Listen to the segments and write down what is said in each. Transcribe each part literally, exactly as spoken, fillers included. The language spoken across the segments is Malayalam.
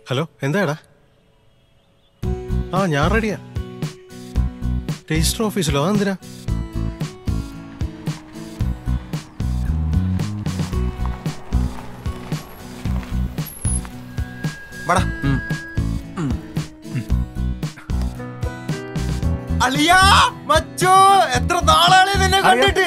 ഹലോ, എന്താടാ? ആ ഞാൻ റെഡിയാ. രജിസ്റ്റർ ഓഫീസിലോ? അതെന്തിനാ? അളിയാ മച്ചോ, എത്ര നാളാണ് നിന്നെ കണ്ടിട്ട്.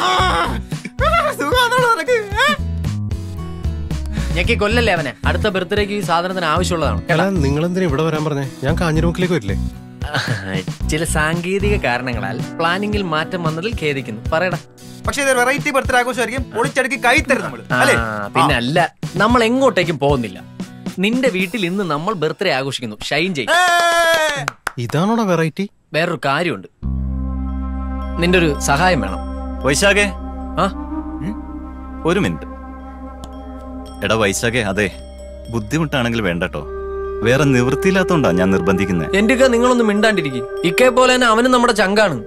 ഞെക്കി കൊല്ലല്ലേ അവനെ. അടുത്ത ബർത്ത്ഡേക്ക് ഈ സാധനത്തിന് ആവശ്യമുള്ളതാണ്. നിങ്ങൾ എന്തിനാ ഇവിടെ വരാൻ പറഞ്ഞേ? ഞാൻ കാഞ്ഞിരമുക്കിലേക്ക് വരില്ലേ? ചില സാങ്കേതിക കാരണങ്ങളാൽ പ്ലാനിങ്ങിൽ മാറ്റം വന്നതിൽ ഖേദിക്കുന്നു. പറയടാ. പക്ഷേ ഇത് വെറൈറ്റി ബർത്ത്ഡേ ആഘോഷമായിരിക്കും. പൊളിച്ചടുക്കി കൈ തരും നമ്മൾ. പിന്നെ അല്ല, നമ്മൾ എങ്ങോട്ടേക്കും പോകുന്നില്ല. നിന്റെ വീട്ടിൽ ഇന്ന് നമ്മൾ ബർത്ത്ഡേ ആഘോഷിക്കുന്നു. ഷൈൻ ചെയ്യും. ഇതാണോടാ വെറൈറ്റി? വേറൊരു കാര്യമുണ്ട്. നിന്റെ ഒരു സഹായം വേണം. വൈശാഖേ, ആ ഒരു മിനിറ്റ്. എടാ വൈശാഖേ, അതെ, ബുദ്ധിമുട്ടാണെങ്കിൽ വേണ്ടട്ടോ. വേറെ നിവൃത്തിയില്ലാത്തോണ്ടാ ഞാൻ നിർബന്ധിക്കുന്നത്. എന്റെ ഒക്കെ നിങ്ങളൊന്നും മിണ്ടാണ്ടിരിക്കും. ഇക്കയെ പോലെ തന്നെ അവനും നമ്മുടെ ചങ്കാണ്.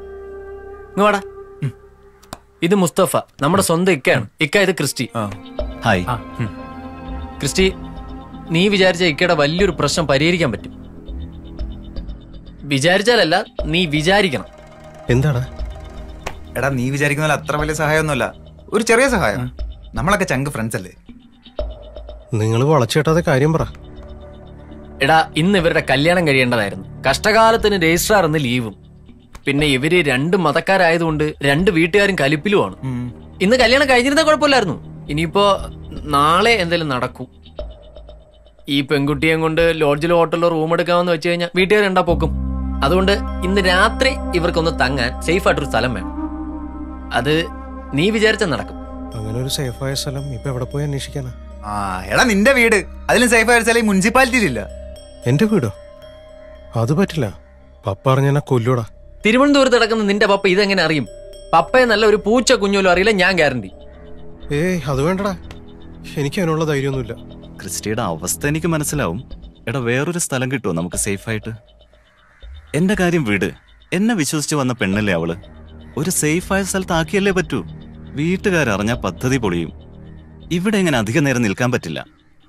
വാടാ. ഇത് മുസ്തഫ, നമ്മുടെ സ്വന്തം ഇക്കയാണ്. ഇക്ക ഇത് ക്രിസ്റ്റി. ഹായ്. ക്രിസ്റ്റി, നീ വിചാരിച്ച ഇക്കയുടെ വലിയൊരു പ്രശ്നം പരിഹരിക്കാൻ പറ്റും. വിചാരിച്ചാലല്ല, നീ വിചാരിക്കണം. എന്താടാ? എടാ, നീ വിചാരിക്കുന്ന അത്ര വലിയ സഹായമൊന്നുമല്ല, ഒരു ചെറിയ സഹായം. നമ്മളൊക്കെ ചങ്ക് ഫ്രണ്ട്സ് അല്ലേ? നിങ്ങൾ വളച്ചേട്ടാതെ കാര്യം പറ. എടാ, ഇന്ന് ഇവരുടെ കല്യാണം കഴിയേണ്ടതായിരുന്നു. കഷ്ടകാലത്തിന് രജിസ്ട്രാർ എന്ന് ലീവും. പിന്നെ ഇവര് രണ്ട് മതക്കാരായതുകൊണ്ട് രണ്ട് വീട്ടുകാരും കലിപ്പിലുമാണ്. ഇന്ന് കല്യാണം കഴിഞ്ഞിരുന്ന കുഴപ്പമില്ലായിരുന്നു. ഇനിയിപ്പോ നാളെ എന്തെങ്കിലും നടക്കും. ഈ പെൺകുട്ടിയെ കൊണ്ട് ലോഡ്ജിലോ ഹോട്ടലിലോ റൂം എടുക്കാമെന്ന് വെച്ച് കഴിഞ്ഞാൽ വീട്ടുകാർ രണ്ടാ പോക്കും. അതുകൊണ്ട് ഇന്ന് രാത്രി ഇവർക്കൊന്ന് തങ്ങാൻ സേഫ് ആയിട്ടൊരു സ്ഥലം വേണം. അത് നീ വിചാരിച്ച നടക്കും. അങ്ങനെ ഒരു സേഫായ സ്ഥലം ഇപ്പൊ എവിടെ പോയി അന്വേഷിക്കാനാ? ആ എടാ, നിന്റെ വീട് അതിലും സേഫ് ആയ സ്ഥലം മുനിസിപ്പാലിറ്റിയിലില്ല. എന്റെ വീടോ? അത് പറ്റില്ല. പപ്പ അറിഞ്ഞാ കൊല്ലൂടാ. തിരുവനന്തപുരത്ത് കിടക്കുന്ന നിന്റെ പപ്പ ഇതെങ്ങനെ അറിയും? പപ്പയെ നല്ല ഒരു പൂച്ച കുഞ്ഞോലും അറിയില്ല, ഞാൻ ഗ്യാരണ്ടി. ഏയ് അത് വേണ്ടടാ, എനിക്ക് അതിനുള്ള ധൈര്യമൊന്നുമില്ല. ക്രിസ്റ്റിയുടെ അവസ്ഥ എനിക്ക് മനസ്സിലാവും. എടാ, വേറൊരു സ്ഥലം കിട്ടുമോ നമുക്ക് സേഫായിട്ട്? എന്റെ കാര്യം വീട്. എന്നെ വിശ്വസിച്ച് വന്ന പെണ്ണല്ലേ അവള്. ഒരു സേഫായ സ്ഥലത്ത് ആക്കിയല്ലേ പറ്റൂ. വീട്ടുകാരറിഞ്ഞ പദ്ധതി പൊളിയും. ഇവിടെ എങ്ങനെ അധിക നേരം നിൽക്കാൻ പറ്റില്ല.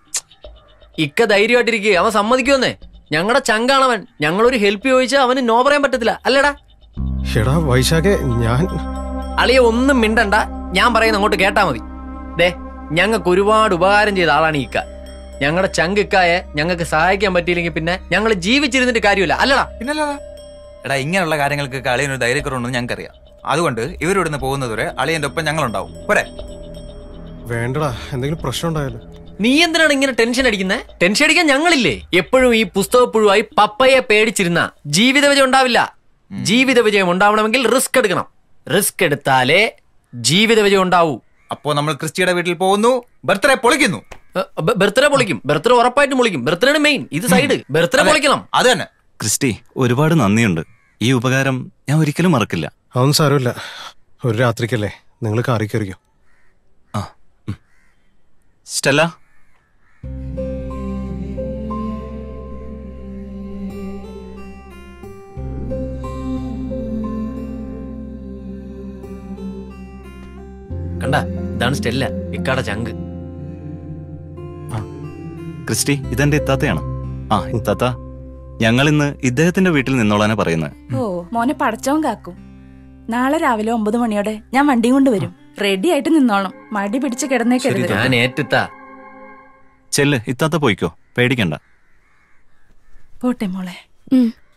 ഇക്ക ധൈര്യമായിട്ടിരിക്കുക. അവൻ സമ്മതിക്കുമെന്നേ. ഞങ്ങളുടെ ചങ്കാണവൻ. ഞങ്ങളൊരു ഹെൽപ്പ് ചോദിച്ചാൽ അവന് നോ പറയാൻ പറ്റത്തില്ല. അല്ലടാ? എടാ വൈശാഖേ, ഞാൻ അളിയ ഒന്നും മിണ്ടണ്ട. ഞാൻ പറയുന്ന അങ്ങോട്ട് കേട്ടാ മതി. ദേ, ഞങ്ങൾക്ക് ഒരുപാട് ഉപകാരം ചെയ്ത ആളാണ് ഇക്ക. ഞങ്ങളുടെ ചങ്ക് ഇക്കായെ ഞങ്ങൾക്ക് സഹായിക്കാൻ പറ്റിയില്ലെങ്കിൽ പിന്നെ ഞങ്ങൾ ജീവിച്ചിരുന്നിട്ട് കാര്യമില്ല. അല്ലടാ? പിന്നല്ല. എടാ, ഇങ്ങനെയുള്ള കാര്യങ്ങൾക്കൊക്കെ അളിയനൊരു ധൈര്യക്കുറവുണ്ടെന്ന് ഞങ്ങൾക്കറിയാം. അതുകൊണ്ട് ഇവരിവിടുന്ന് പോകുന്നതുവരെ അളിയന്റെ ഒപ്പം ഞങ്ങളുണ്ടാവും. പോരെ? വേണ്ടടാ, എന്തെങ്കിലും പ്രശ്നം ഉണ്ടായാലോ? നീ എന്തിനാണ് ഇങ്ങനെ ടെൻഷൻ അടിക്കുന്നത്? ടെൻഷൻ അടിക്കാൻ ഞങ്ങളില്ലേ? എപ്പോഴും ഈ പുസ്തകപ്പുഴുവായി പപ്പയെ പേടിച്ചിരുന്ന ജീവിത വിജയം ഉണ്ടാവില്ല. ജീവിത വിജയം ഉണ്ടാവണമെങ്കിൽ റിസ്ക് എടുക്കണം. റിസ്ക് എടുത്താലേ ജീവിത വിജയം ഉണ്ടാവൂ. അപ്പോ നമ്മൾ ക്രിസ്റ്റിയുടെ വീട്ടിൽ പോകുന്നു, ബർത്ത്ഡേ പൊളിക്കുന്നു. ബർത്ത്ഡേ പൊളിക്കും. ബർത്ത്ഡേ ഉറപ്പായിട്ടും പൊളിക്കും. ബർത്ത്ഡേ മെയിൻ, ഇത് സൈഡ്. ബർത്ത്ഡേ പൊളിക്കണം. അത് തന്നെ. ക്രിസ്റ്റി, ഒരുപാട് നന്ദിയുണ്ട്. ഈ ഉപകാരം ഞാൻ ഒരിക്കലും മറക്കില്ല. അതൊന്നും സാരമില്ല. ഒരു രാത്രിക്കല്ലേ, നിങ്ങൾ കാറി കയറിയോ. ആ സ്റ്റെല്ല, കണ്ട, ഇതാണ് സ്റ്റെല്ല, ഇക്കാടെ ചങ്ക്. ക്രിസ്റ്റി, ഇതെന്റെ ഇത്താത്തയാണ്. ആ ഇത്താത്ത, ഞങ്ങൾ ഇന്ന് ഇദ്ദേഹത്തിന്റെ വീട്ടിൽ നിന്നോളാനാ പറയുന്നത്. ഓ മോനെ പടച്ചവൻ കാക്കും. നാളെ രാവിലെ ഒമ്പത് മണിയോടെ ഞാൻ വണ്ടിയും കൊണ്ട് വരും. റെഡി ആയിട്ട് നിന്നോണം. മടി പിടിച്ച് കിടന്നേക്കരുത്. ഞാൻ ഏറ്റിത്താ. ചെല്ല്, ഇത്താത്ത പോയിക്കോ, പേടിക്കണ്ട. പോട്ടെ മോളെ.